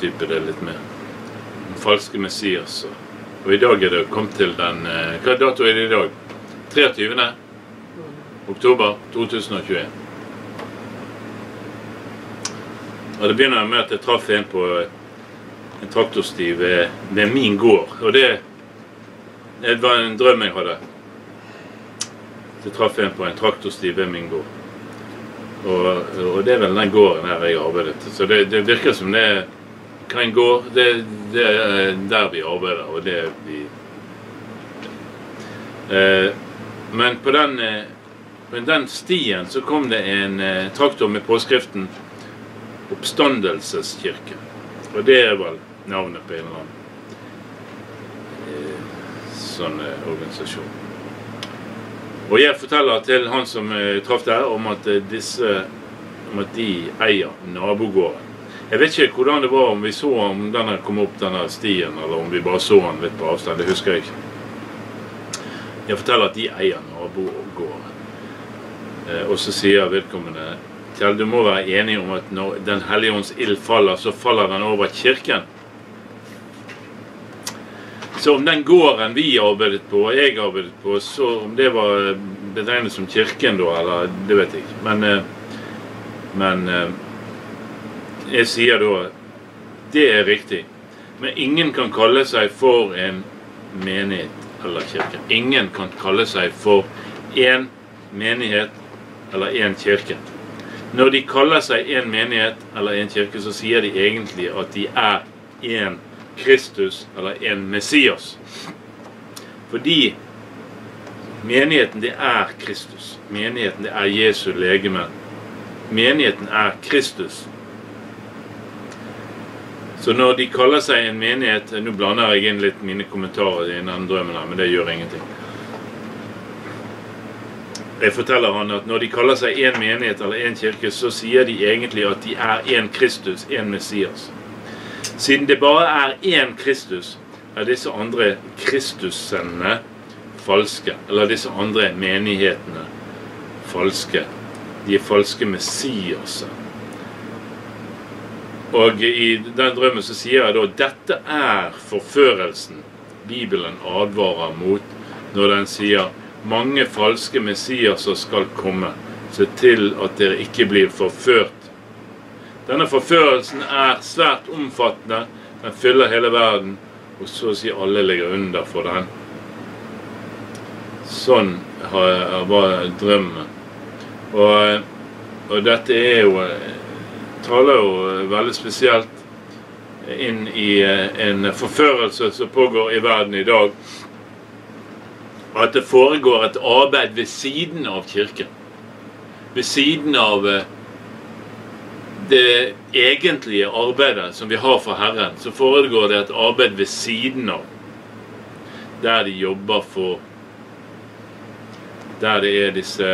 utdype det litt mer. Den falske Messias. Og i dag det kommet til den... Hva dato det i dag? 23. oktober 2021. Og det begynner med at jeg traff en på en traktorsti ved min gård. Og det var en drøm jeg hadde. Jeg traff en på en traktorsti ved min gård. Og det vel den gården her jeg arbeidet. Så det virker som det hva en gård, det der vi arbeider, og det vi... Men på den stien så kom det en traktor med påskriften Oppstandelseskirke. Og det vel navnet på en eller annen sånn organisasjon. Og jeg forteller til han som traff der om at de eier nabogården. Jeg vet ikke hvordan det var, om vi så om denne kom opp denne stien, eller om vi bare så den litt på avstand, det husker jeg ikke. Jeg forteller at de eier nabogården. Og så sier vedkommende, Kjell, du må være enig om at når Den Hellige Ånds ild faller, så faller den over kirken. Så om den gården vi arbeidet på, og jeg arbeidet på, så om det var betegnet som kirken da, eller det vet jeg ikke. Men jeg sier da, det er riktig. Men ingen kan kalle seg for en menighet eller kirke. Ingen kan kalle seg for en menighet eller en kirke. Når de kaller seg en menighet eller en kirke, så sier de egentlig at de er en Kristus eller en Messias. Fordi menigheten det er Kristus. Menigheten det er Jesu legeme. Menigheten er Kristus. Så når de kaller seg en menighet, nå blander jeg inn litt mine kommentarer i denne drømmen her, men det gjør ingenting. Jeg forteller han at når de kaller seg en menighet eller en kirke, så sier de egentlig at de er en Kristus, en Messias. Siden det bare er en Kristus, er disse andre Kristusene falske, eller disse andre menighetene falske. De er falske Messiaser. Og i den drømmen så sier jeg da, dette er forførelsen Bibelen advarer mot når den sier, mange falske Messiaser skal komme, så til at dere ikke blir forført. Denne forførelsen er svært omfattende, den fyller hele verden, og så å si alle ligger under for den. Sånn var drømmen. Og dette er jo, taler jo veldig spesielt inn i en forførelse som pågår i verden i dag, at det foregår et arbeid ved siden av kirken. Ved siden av det egentlige arbeidet som vi har for Herren, så foregår det et arbeid ved siden av. Der de jobber for, der det er disse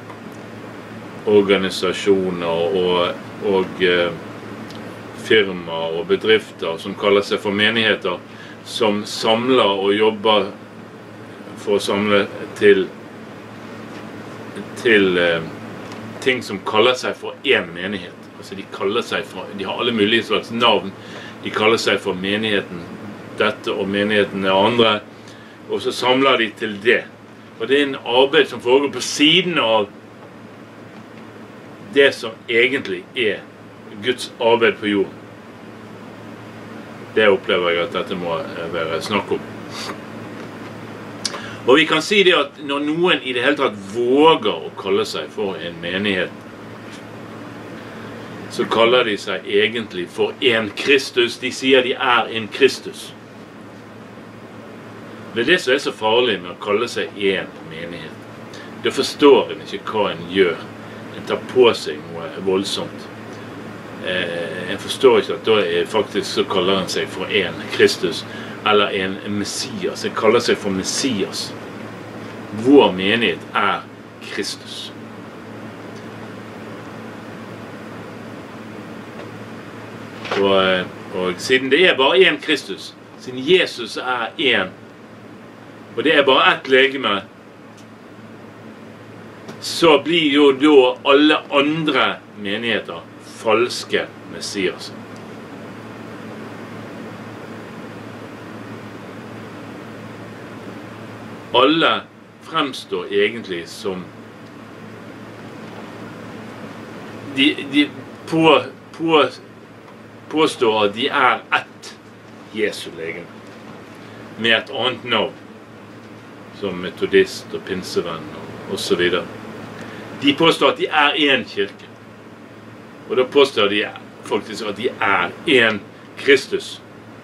organisasjoner og firmaer og bedrifter som kaller seg for menigheter, som samler og jobber for å samle til ting som kaller seg for en menighet. Altså de har alle mulige slags navn. De kaller seg for menigheten dette og menigheten det andre, og så samler de til det. Og det er en arbeid som foregår på siden av det som egentlig er Guds arbeid på jorden. Det opplever jeg at dette må være snakk om. Og vi kan si det at når noen i det hele tatt våger å kalle seg for en menighet, så kaller de seg egentlig for en Kristus. De sier de er en Kristus. Det er det som er så farlig med å kalle seg en menighet. Da forstår en ikke hva en gjør. En tar på seg noe voldsomt. En forstår ikke at da faktisk så kaller en seg for en Kristus, eller en Messias. En kaller seg for Messias. Vår menighet er Kristus. Og siden det er bare en Kristus, siden Jesus er en, og det er bare ett legeme, så blir jo da alle andre menigheter falske Messias. alle fremstår egentlig som de påstår at de er ett Jesu legeme, med et annet navn, som metodist og pinsevenn og så videre. De påstår at de er en kirke, og da påstår de faktisk at de er en Kristus.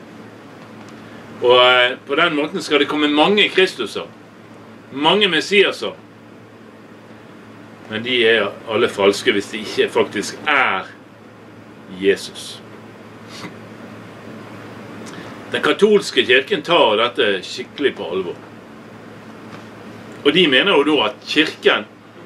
Og på den måten skal det komme mange Kristuser, mange Messiaser, men de er alle falske hvis de ikke faktisk er Jesus. Den katolske kirken tar dette skikkelig på alvor. Og de mener jo da at kirken,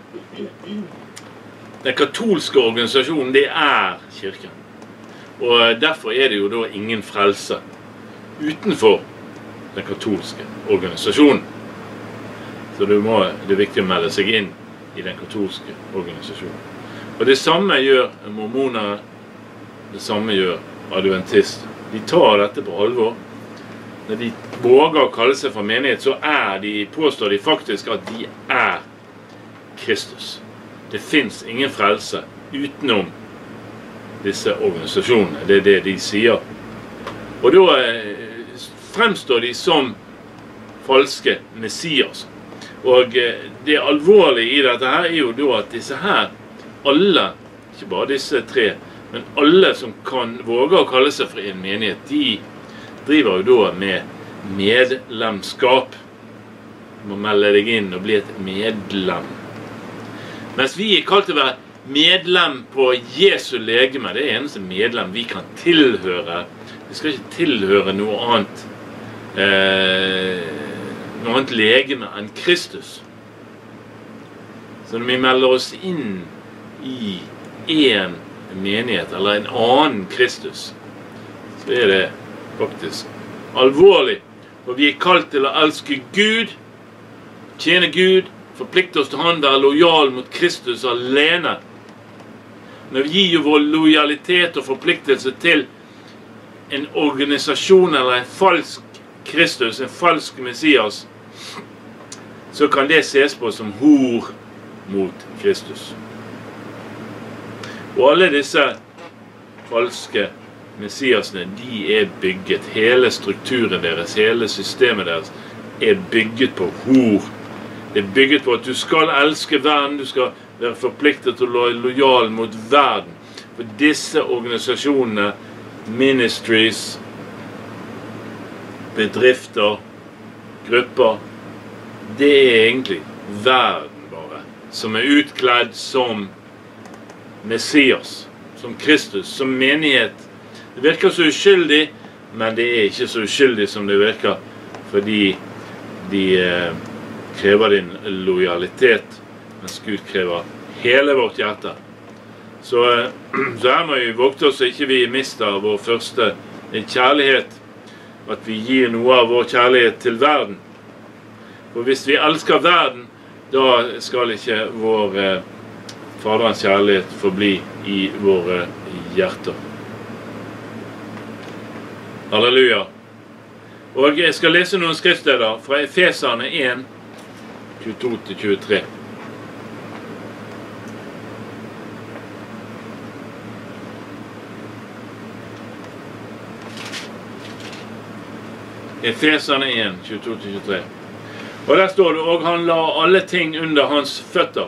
den katolske organisasjonen, det er kirken. Og derfor er det jo da ingen frelse utenfor den katolske organisasjonen. Så det er viktig å melde seg inn i den katolske organisasjonen. Og det samme gjør mormonere, det samme gjør adventister. De tar dette på alvor. Når de våger å kalle seg for menighet, så påstår de faktisk at de er Kristus. Det finnes ingen frelse utenom disse organisasjonene. Det er det de sier. Og da fremstår de som falske messias. Og det alvorlige i dette her er jo da at disse her, alle, ikke bare disse tre, men alle som kan våge å kalle seg for en menighet, de driver jo da med medlemskap. Du må melde deg inn og bli et medlem. Mens vi er kalt til å være medlem på Jesu legeme, det er eneste medlem vi kan tilhøre. Vi skal ikke tilhøre noe annet legeme enn Kristus. Så når vi melder oss inn i en menighet, eller en annen Kristus, så er det faktisk alvorlig. Og vi er kalt til å elske Gud, tjene Gud, forplikte oss til han, være lojal mot Kristus alene. Når vi gir vår lojalitet og forpliktelse til en organisasjon eller en falsk Kristus, en falsk Messias, så kan det ses på som hor mot Kristus. Og alle disse falske messiasene, de er bygget, hele strukturen deres, hele systemet deres er bygget på hor. Det er bygget på at du skal elske verden, du skal være forpliktet til å være lojal mot verden. For disse organisasjonene, ministries, bedrifter, grupper, det er egentlig verden bare, som er utkledd som Messias, som Kristus, som menighet. Det virker så uskyldig, men det er ikke så uskyldig som det virker, fordi de krever din lojalitet, mens Gud krever hele vårt hjerte. Så her må vi vokte oss så ikke vi mister vår første kjærlighet, at vi gir noe av vår kjærlighet til verden. For hvis vi elsker verden, da skal ikke vår Faderens kjærlighet forbli i våre hjerter. Halleluja. Og jeg skal lese noen skriftsteder fra Efeserne 1, 22-23. Efeserne 1, 22-23. Og der står det, og han la alle ting under hans føtter,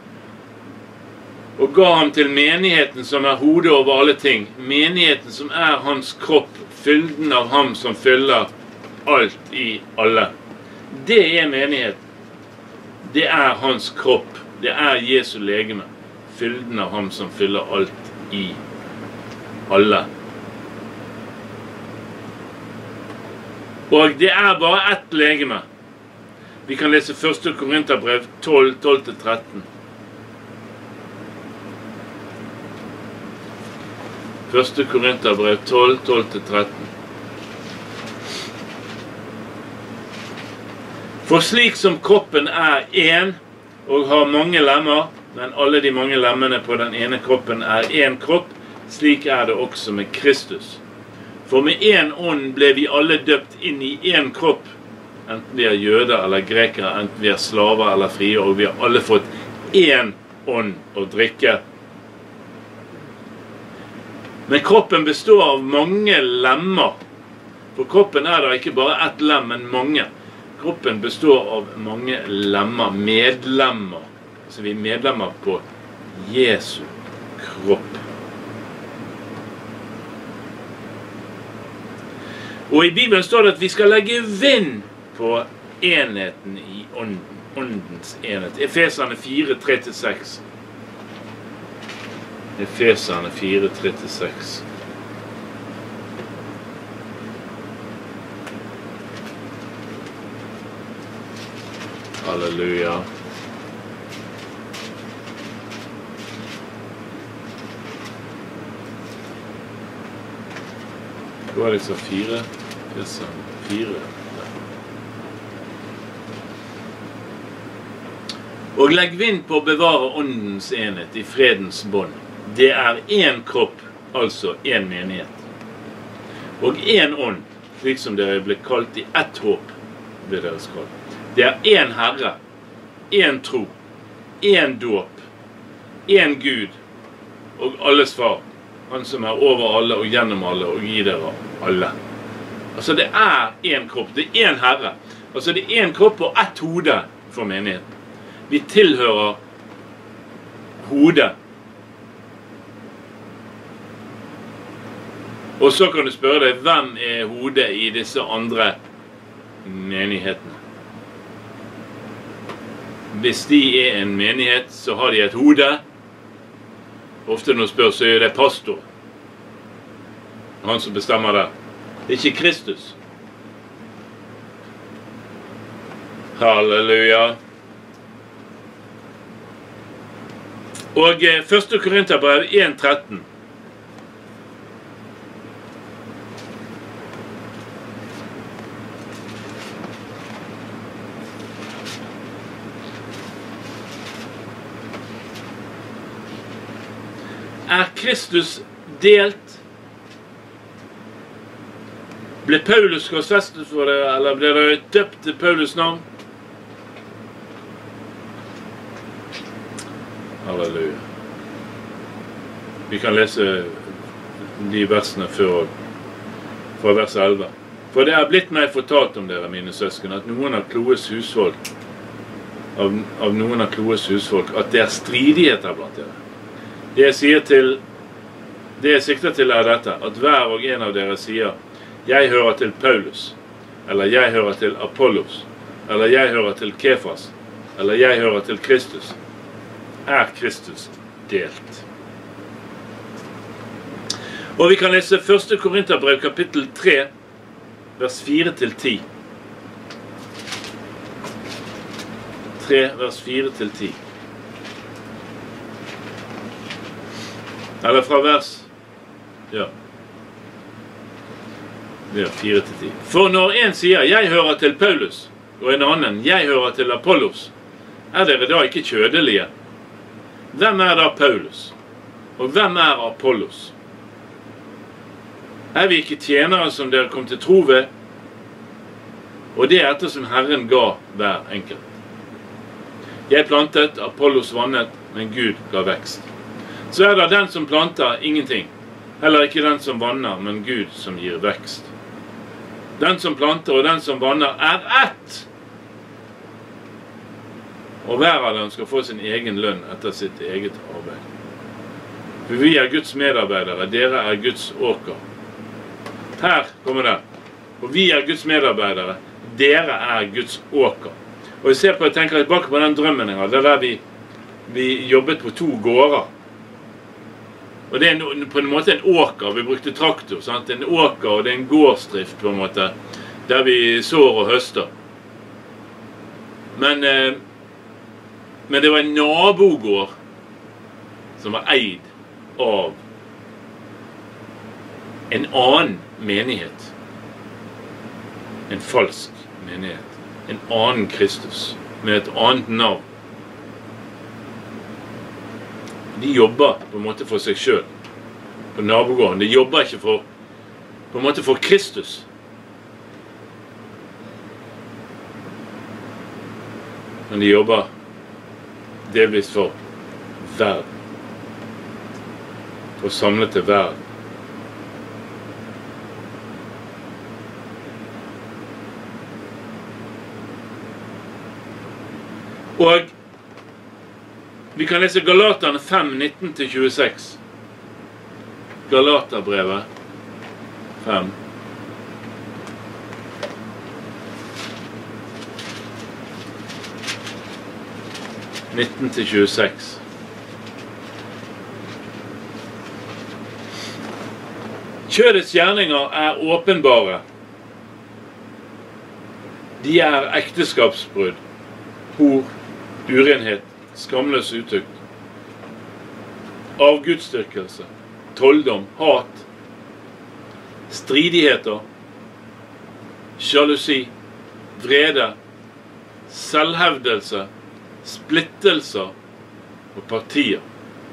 og ga ham til menigheten som er hodet over alle ting, menigheten som er hans kropp, fylden av ham som fyller alt i alle. Det er menigheten. Det er hans kropp. Det er Jesu legeme. Fylden av ham som fyller alt i alle. Og det er bare ett legeme. Vi kan lese 1. Korinterbrev 12, 12-13. 1. Korinterbrev 12, 12-13. For slik som kroppen er en, og har mange lemmer, men alle de mange lemmene på den ene kroppen er en kropp, slik er det også med Kristus. For med en ånd ble vi alle døpt inn i en kropp, enten vi er jøder eller grekere, enten vi er slaver eller frie, og vi har alle fått én ånd å drikke. Men kroppen består av mange lemmer. For kroppen er da ikke bare ett lem, men mange. Kroppen består av mange lemmer, medlemmer. Så vi er medlemmer på Jesu kropp. Og i Bibelen står det at vi skal legge vind på enheten i ånden. Åndens enhet. Efeserne 4, 3-6. Efeserne 4, 3-6. Halleluja. Hva var det så 4? Efeserne 4. Og legg vind på å bevare åndens enhet i fredens bånd. Det er én kropp, altså én menighet. Og én ånd, slik som dere ble kalt i ett håp, ble deres kalt. Det er én Herre, én tro, én dåp, én Gud, og alles far, han som er over alle og gjennom alle og i dere alle. Altså det er én kropp, det er én Herre. Altså det er én kropp og ett hode for menigheten. Vi tilhører hodet. Og så kan du spørre deg, hvem er hodet i disse andre menighetene? Hvis de er en menighet, så har de et hode. Ofte når du spør, så er det pastor. Han som bestemmer det. Det er ikke Kristus. Halleluja. Og 1. Korinterbrev 1:13. Er Kristus delt? Ble Paulus korsfestet for det, eller ble det døpt til Paulus navn? Halleluja. Vi kan lese de versene før, fra vers 11. For det er blitt meg fortalt om dere, mine søsken, at noen av Kloes husfolk, av noen av Kloes husfolk, at det er stridigheter blant dere. Det jeg sikter til er dette, at hver og en av dere sier, jeg hører til Paulus, eller jeg hører til Apollos, eller jeg hører til Kefas, eller jeg hører til Kristus. Er Kristus delt? Og vi kan lese 1. Korinterbrev kapittel 3, vers 4-10. 3, vers 4-10. Eller fra vers, ja, 4-10. For når en sier, jeg hører til Paulus, og en annen, jeg hører til Apollos, er dere da ikke kjødelige? Hvem er da Paulus? Og hvem er Apollos? Er vi ikke tjenere som dere kom til tro ved? Og det er etter som Herren ga hver enkelt. Jeg plantet, Apollos vannet, men Gud ga vekst. Så er det den som planter ingenting, heller ikke den som vanner, men Gud som gir vekst. Den som planter og den som vanner er ett. Og hver av dem skal få sin egen lønn etter sitt eget arbeid. For vi er Guds medarbeidere, dere er Guds åker. Her kommer det. Og vi er Guds medarbeidere, dere er Guds åker. Og jeg tenker tilbake på den drømmen jeg hadde, der vi jobbet på 2 gårder. Og det er på en måte en åker, vi brukte traktor, sant? En åker, og det er en gårdsdrift på en måte, der vi sår og høster. Men det var en nabogård som var eid av en annen menighet. En falsk menighet. En annen Kristus, med et annet navn. De jobber på en måte for seg selv, på nabogården. De jobber ikke på en måte for Kristus. Men de jobber delvis for verden. For å samle til verden. Og vi kan lese Galaterne 5, 19-26. Galaterbrevet 5. Kjødets gjerninger er åpenbare. De er ekteskapsbrudd, hor, urenhet, skamløs utukt, avgudsdyrkelse, trolldom, hat, stridigheter, sjalusi, vrede, selvhevdelse, splittelser og partier.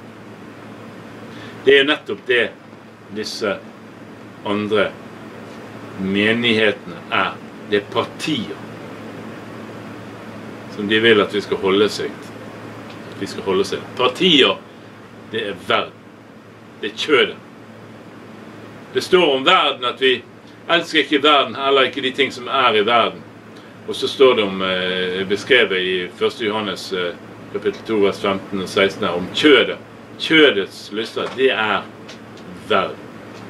Det er jo nettopp det disse andre menighetene er. Det er partier som de vil at vi skal holde seg til. Partier, det er verden. Det er kjødet. Det står om verden at vi elsker ikke verden, eller ikke de ting som er i verden. Og så står det om, beskrevet i 1. Johannes kapittel 2, vers 15 og 16 her, om kjødet. Kjødets lyster, det er verden.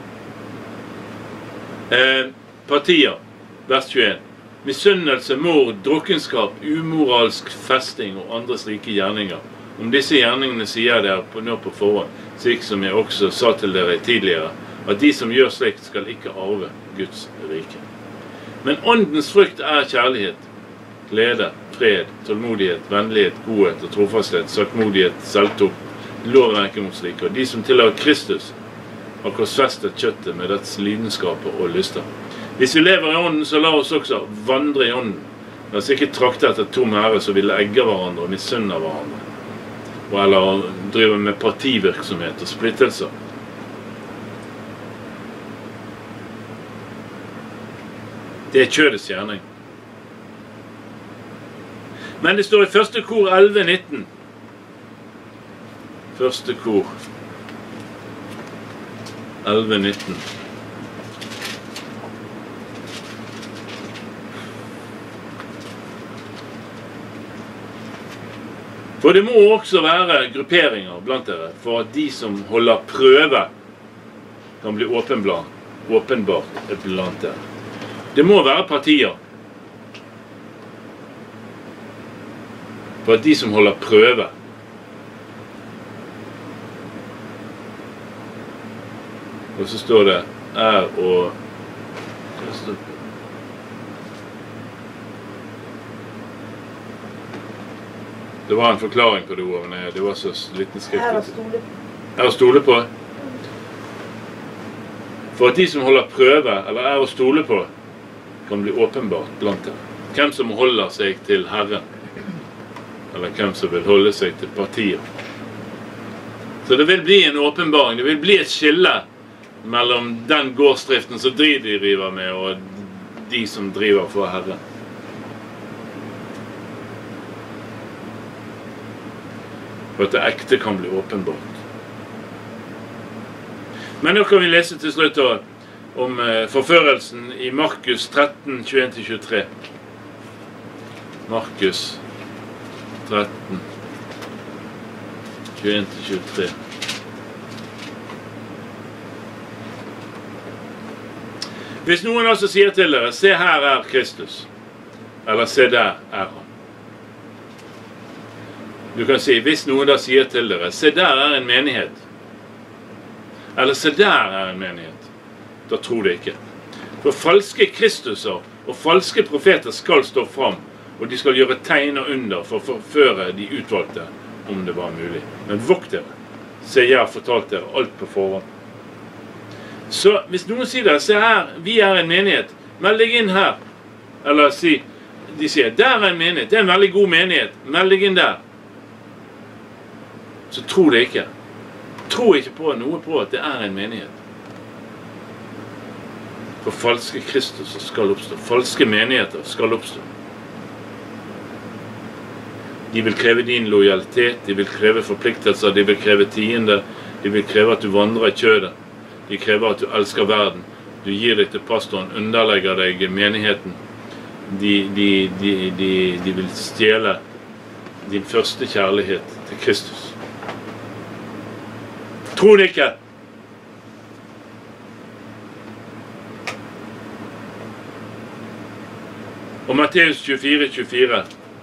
Partier, vers 21. Misunnelse, mord, drukkenskap, umoralsk festing og andre slike gjerninger. Om disse gjerningene sier dere nå på forhånd, slik som jeg også sa til dere tidligere, at de som gjør slikt skal ikke arve Guds rike. Men åndens frukt er kjærlighet, glede, fred, tålmodighet, vennlighet, godhet og trofasthet, saktmodighet, selvtukt. Loven er ikke mot slike, og de som tilhører Kristus har korsfestet kjøttet med dets lidenskaper og lyster. Hvis vi lever i ånden, så la oss også vandre i ånden. La oss ikke trakte etter tom herre, så vil egge hverandre og misunne hverandre. Eller drive med partivirksomhet og splittelser. Det er kjødets gjerning. Men det står i første kor 11-19. Første kor 11-19. For det må også være grupperinger blant dere, for at de som holder prøve kan bli åpenbart blant dere. Det må være partier. For at de som holder prøve. Og så står det er å... Det var en forklaring på det ordet, men det var så liten skrift. Er å stole på. For at de som holder prøve, eller er å stole på, kan bli åpenbart blant dem. Hvem som holder seg til Herren, eller hvem som vil holde seg til partier. Så det vil bli en åpenbaring, det vil bli et skille mellom den gårdsdriften som de driver med, og de som driver for Herren. For at det ekte kan bli åpenbart. Men nå kan vi lese til slutt om forførelsen i Markus 13, 21-23. Markus 13, 21-23. Hvis noen også sier til dere, se her er Kristus, eller se der er han. Du kan si, hvis noen da sier til dere, se der er en menighet, eller se der er en menighet, da tror det ikke. For falske Kristuser og falske profeter skal stå fram, og de skal gjøre tegn og under for å forføre de utvalgte, om det var mulig. Men vokt dere, se jeg har fortalt dere alt på forhånd. Så hvis noen sier det, se her, vi er en menighet, meld deg inn her. Eller si, de sier, der er en menighet, det er en veldig god menighet, meld deg inn der. Så tro det ikke. Tro ikke på noe på at det er en menighet. For falske Kristus skal oppstå. Falske menigheter skal oppstå. De vil kreve din lojalitet, de vil kreve forpliktelser, de vil kreve tiende, de vil kreve at du vandrer i kjødet, de krever at du elsker verden, du gir deg til pastoren, underlegger deg menigheten, de vil stjele din første kjærlighet til Kristus. Tro det ikke! Og Matteus 24:24.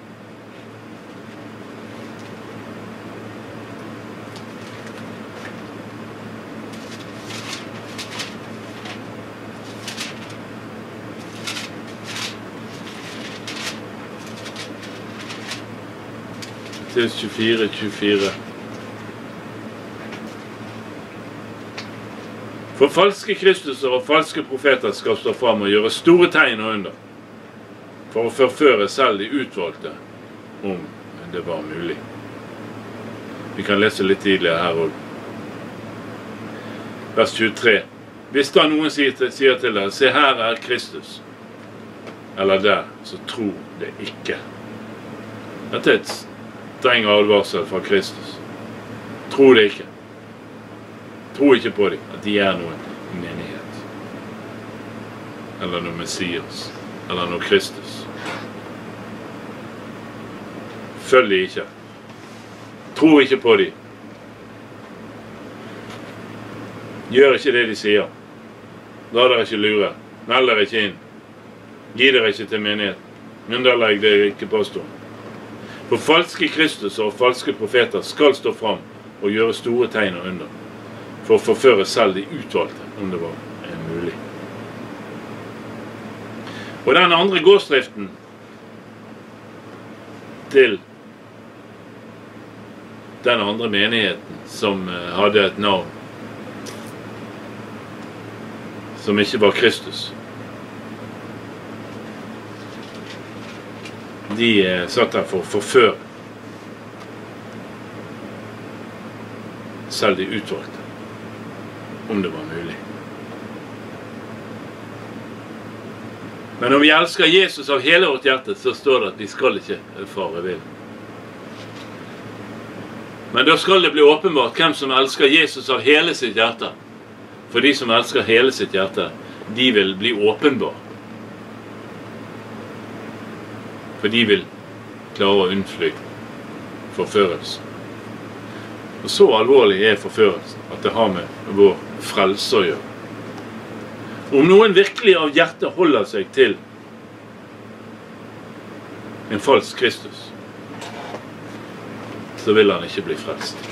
Matteus 24:24. For falske Kristuser og falske profeter skal stå frem og gjøre store tegn og under, for å forføre selv de utvalgte, om det var mulig. Vi kan lese litt tidligere her også. Vers 23. Hvis da noen sier til deg, se her er Kristus, eller der, så tro det ikke. Dette er et streng advarsel fra Kristus. Tro det ikke. Tro ikke på dem, at de er noen menighet. Eller noe Messias. Eller noe Kristus. Følg de ikke. Tro ikke på dem. Gjør ikke det de sier. La dere ikke lure. Meld dere ikke inn. Gi dere ikke til menighet. Underlegg dere ikke pastoren. For falske Kristus og falske profeter skal stå frem og gjøre store tegn og under, for å forføre selv de utvalgte, om det var mulig. Og den andre gårdsdriften til den andre menigheten som hadde et navn som ikke var Kristus. De satt der for å forføre selv de utvalgte, om det var mulig. Men om vi elsker Jesus av hele vårt hjerte, så står det at vi skal ikke fare vill. Men da skal det bli åpenbart hvem som elsker Jesus av hele sitt hjerte. For de som elsker hele sitt hjerte, de vil bli åpenbar. For de vil klare å unnfly forførelsen. Og så alvorlig er forførelsen at det har med vår frelse å gjøre. Om noen virkelig av hjertet holder seg til en falsk Kristus, så vil han ikke bli frelst.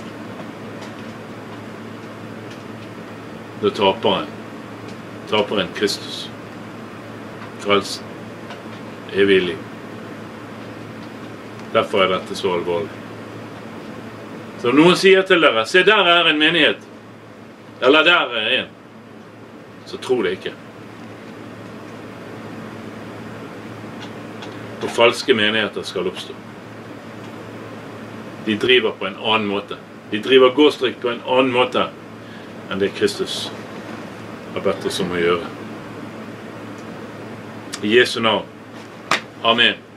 Da taper en Kristus. Frelsen. Evig liv. Derfor er dette så alvorlig. Så om noen sier til dere, se der er en menighet, eller der er en, så tro det ikke. For falske menigheter skal oppstå. De driver på en annen måte. De driver gårdsdrift på en annen måte enn det Kristus har bedt oss om å gjøre. I Jesu navn. Amen.